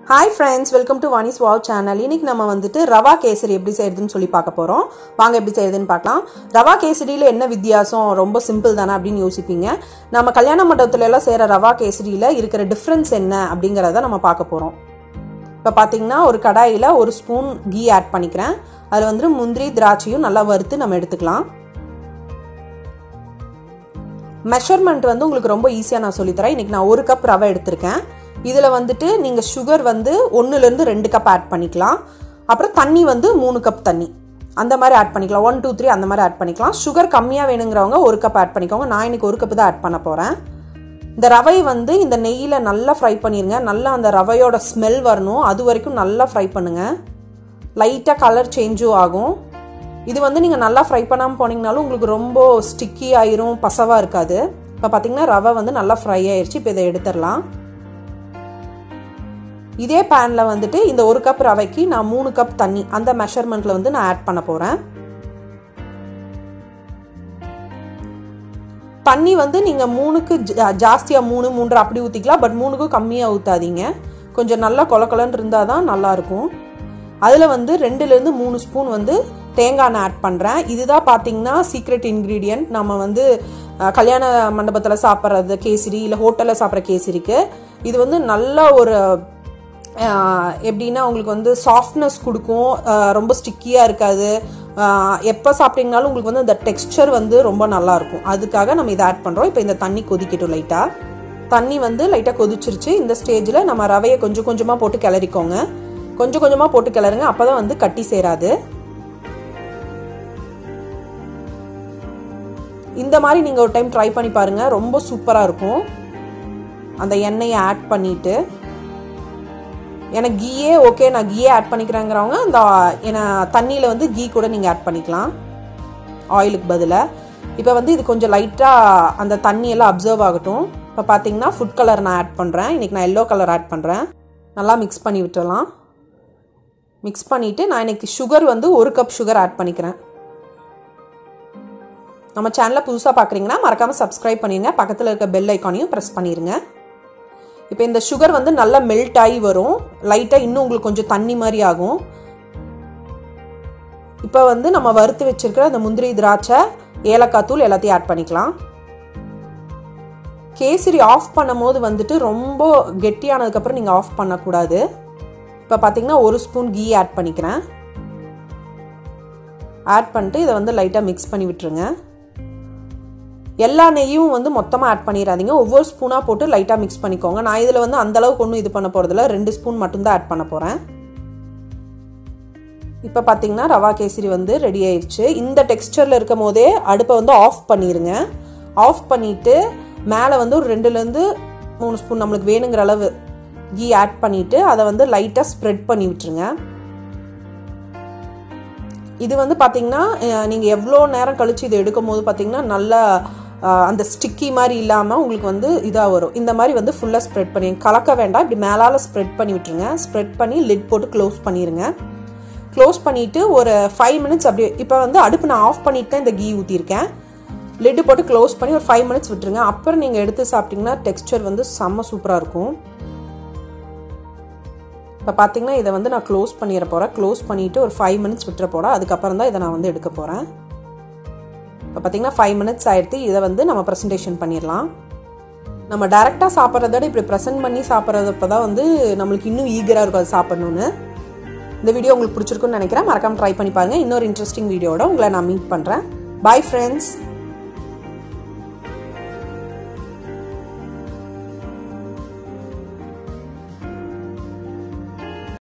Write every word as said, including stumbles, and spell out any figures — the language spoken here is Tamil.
Hi friends, welcome to Vani swoww channel. இன்னைக்கு நம்ம வந்துட்டு ரவா கேசரி எப்படி செய்யறதுன்னு சொல்லி பார்க்க போறோம். வாங்க எப்படி செய்யறதுன்னு பார்க்கலாம். ரவா கேசரியில என்ன வித்தியாசம்? ரொம்ப சிம்பிள் தானா அப்படினு யோசிப்பீங்க. நம்ம கல்யாண மண்டபத்துல எல்லாம் செய்யற ரவா கேசரியில இருக்கிற டிஃபரன்ஸ் என்ன அப்படிங்கறத நம்ம பார்க்க போறோம். இப்ப பாத்தீங்கன்னா ஒரு கடாயில ஒரு ஸ்பூன் கீ ஆட் பண்ணிக்கிறேன். அதுல வந்து முந்திரி திராட்சையும் நல்லா வறுத்து நம்ம எடுத்துக்கலாம். மெஷர்மென்ட் வந்து உங்களுக்கு ரொம்ப ஈஸியா நான் சொல்லி தரேன். இன்னைக்கு நான் ஒரு கப் ரவை எடுத்துர்க்கேன். இதுல வந்துட்டு நீங்க சுகர் வந்து ஒன்று ல இருந்து ரெண்டு கப் ஆட் பண்ணிக்கலாம். அப்புறம் தண்ணி வந்து மூணு கப் தண்ணி அந்த மாதிரி ஆட் பண்ணிக்கலாம். ஒன்று இரண்டு மூன்று அந்த மாதிரி ஆட் பண்ணிக்கலாம். சுகர் கம்மியா வேணும்ங்கறவங்க ஒரு கப் ஆட் பண்ணிக்கோங்க. நான் இன்னைக்கு ஒரு கப் தான் ஆட் பண்ண போறேன். இந்த ரவை வந்து இந்த நெய்யில நல்லா ஃப்ரை பண்ணிருங்க. நல்லா அந்த ரவையோட ஸ்மெல் வரணும். அது வரைக்கும் நல்லா ஃப்ரை பண்ணுங்க. லைட்டா கலர் சேஞ்சும் ஆகும். இது வந்து நீங்க நல்லா ஃப்ரை பண்ணாம போனீங்கனாலும் உங்களுக்கு ரொம்ப ஸ்டிக்கி ஆயிரும், பசவா இருக்காது. இப்ப பாத்தீங்கன்னா ரவை வந்து நல்லா ஃப்ரை ஆயிருச்சு. இப்போ இதை எடுத்துறலாம். இதே பேன்ல வந்துட்டு இந்த ஒரு கப் ரவைக்கு நான் மூணு கப் தண்ணி அந்த மெஷர்மென்ட்ல வந்து நான் ஆட் பண்ண போறேன். தண்ணி வந்து நீங்க மூணுக்கு ஜாஸ்தியா மூணு மூன்று அப்படி ஊத்திக்கலாம். பட் மூணுக்கு கம்மியா ஊத்தாதீங்க. கொஞ்சம் நல்லா கொலகொலன்னு இருந்தாதான் நல்லா இருக்கும். அதுல வந்து ரெண்டுல இருந்து மூணு ஸ்பூன் வந்து தேங்காய் எண்ணெய் ஆட் பண்றேன். இதுதான் பாத்தீங்கன்னா சீக்ரெட் இன்கிரீடியன்ட். நம்ம வந்து கல்யாண மண்டபத்துல சாப்பிட்றது கேசரி இல்ல ஹோட்டல்ல சாப்பிட்ற கேசரிக்கு இது வந்து நல்ல ஒரு எப்படின்னா உங்களுக்கு வந்து சாஃப்ட்னஸ் கொடுக்கும். ரொம்ப ஸ்டிக்கியா இருக்காது. எப்போ சாப்பிட்டீங்கனாலும் உங்களுக்கு வந்து இந்த டெக்ஸ்சர் வந்து ரொம்ப நல்லா இருக்கும். அதுக்காக நம்ம இதை ஆட் பண்றோம். இப்போ இந்த தண்ணி கொதிக்கட்டும். லைட்டா தண்ணி வந்து லைட்டா கொதிச்சிருச்சு. இந்த ஸ்டேஜ்ல நம்ம ரவையை கொஞ்சம் கொஞ்சமா போட்டு கிளறிக்கோங்க. கொஞ்சம் கொஞ்சமா போட்டு கிளறுங்க. அப்பதான் வந்து கட்டி சேராது. இந்த மாதிரி நீங்க ஒரு டைம் ட்ரை பண்ணி பாருங்க. ரொம்ப சூப்பரா இருக்கும். அந்த எண்ணெயை ஆட் பண்ணிட்டு எனக்கு கீயே ஓகே நான் கீயே ஆட் பண்ணிக்கிறேங்கிறவங்க அந்த ஏன்னா தண்ணியில் வந்து கீ கூட நீங்கள் ஆட் பண்ணிக்கலாம் ஆயிலுக்கு பதிலாக. இப்போ வந்து இது கொஞ்சம் லைட்டாக அந்த தண்ணியெல்லாம் அப்சர்வ் ஆகட்டும். இப்போ பார்த்தீங்கன்னா ஃபுட் கலர் நான் ஆட் பண்ணுறேன். இன்றைக்கி நான் எல்லோ கலர் ஆட் பண்ணுறேன். நல்லா மிக்ஸ் பண்ணி விட்டுடலாம். மிக்ஸ் பண்ணிவிட்டு நான் இன்றைக்கி சுகர் வந்து ஒரு கப் சுகர் ஆட் பண்ணிக்கிறேன். நம்ம சேனலை புதுசாக பார்க்குறீங்கன்னா மறக்காமல் சப்ஸ்கிரைப் பண்ணிடுங்க. பக்கத்தில் இருக்க பெல் ஐக்கானையும் ப்ரெஸ் பண்ணிடுங்க. இப்போ இந்த சுகர் வந்து நல்லா மெல்ட் ஆகி வரும். லைட்டாக இன்னும் உங்களுக்கு கொஞ்சம் தண்ணி மாதிரி ஆகும். இப்போ வந்து நம்ம வறுத்து வச்சிருக்கிற அந்த முந்திரி திராட்சை ஏலக்காய் தூள் எல்லாத்தையும் ஆட் பண்ணிக்கலாம். கேசரி ஆஃப் பண்ணும் போது வந்துட்டு ரொம்ப கெட்டியானதுக்கப்புறம் நீங்கள் ஆஃப் பண்ணக்கூடாது. இப்போ பார்த்தீங்கன்னா ஒரு ஸ்பூன் கீ ஆட் பண்ணிக்கிறேன். ஆட் பண்ணிட்டு இதை வந்து லைட்டாக மிக்ஸ் பண்ணி விட்டுருங்க. எல்லா நெய்யும் வந்து மொத்தமாக ஆட் பண்ணிடாதீங்க. ஒவ்வொரு ஸ்பூனாக போட்டு லைட்டாக மிக்ஸ் பண்ணிக்கோங்க. நான் இதில் வந்து அந்த அளவுக்கு ஒன்றும் இது பண்ண போகிறதில்ல. ரெண்டு ஸ்பூன் மட்டும்தான் ஆட் பண்ண போகிறேன். இப்போ பார்த்தீங்கன்னா ரவா கேசரி வந்து ரெடி ஆயிடுச்சு. இந்த டெக்ஸ்டரில் இருக்கும் போதே அடுப்பை வந்து ஆஃப் பண்ணிடுங்க. ஆஃப் பண்ணிவிட்டு மேலே வந்து ஒரு ரெண்டுலேருந்து மூணு ஸ்பூன் நம்மளுக்கு வேணுங்கிற அளவு கீ ஆட் பண்ணிவிட்டு அதை வந்து லைட்டாக ஸ்ப்ரெட் பண்ணி விட்டுருங்க. இது வந்து பார்த்தீங்கன்னா நீங்கள் எவ்வளோ நேரம் கழித்து இதை எடுக்கும் போது பார்த்தீங்கன்னா நல்லா அந்த ஸ்டிக்கி மாதிரி இல்லாமல் உங்களுக்கு வந்து இதாக வரும். இந்த மாதிரி வந்து ஃபுல்லாக ஸ்ப்ரெட் பண்ணி கலக்க வேண்டாம். இப்படி மேலால் ஸ்ப்ரெட் பண்ணி விட்டுருங்க. ஸ்ப்ரெட் பண்ணி லிட் போட்டு க்ளோஸ் பண்ணிடுங்க. க்ளோஸ் பண்ணிவிட்டு ஒரு ஃபைவ் மினிட்ஸ் அப்படியே இப்போ வந்து அடுப்பு நான் ஆஃப் பண்ணிட்டு தான் இந்த கீ ஊற்றிருக்கேன். லிட்டு போட்டு க்ளோஸ் பண்ணி ஒரு ஃபைவ் மினிட்ஸ் விட்டுருங்க. அப்புறம் நீங்கள் எடுத்து சாப்பிட்டிங்கன்னா டெக்ஸ்சர் வந்து செம்ம சூப்பராக இருக்கும். இப்போ பார்த்தீங்கன்னா இதை வந்து நான் க்ளோஸ் பண்ணிட போகிறேன். க்ளோஸ் பண்ணிவிட்டு ஒரு ஃபைவ் மினிட்ஸ் விட்டுற போகிறேன். அதுக்கப்புறம் தான் இதை நான் வந்து எடுக்க போகிறேன். இப்போ பார்த்தீங்கன்னா ஃபைவ் மினிட்ஸ் ஆகிடுத்து. இதை வந்து நம்ம ப்ரெசன்டேஷன் பண்ணிடலாம். நம்ம டேரெக்டாக சாப்பிட்றத விட இப்படி ப்ரெசென்ட் பண்ணி சாப்பிட்றதப்போ தான் வந்து நம்மளுக்கு இன்னும் ஈகராக இருக்கும் அது சாப்பிட்ணுன்னு. இந்த வீடியோ உங்களுக்கு பிடிச்சிருக்குன்னு நினைக்கிறேன். மறக்காமல் ட்ரை பண்ணி பாருங்கள். இன்னொரு இன்ட்ரெஸ்டிங் வீடியோட உங்களை நான் மீட் பண்ணுறேன். Bye friends.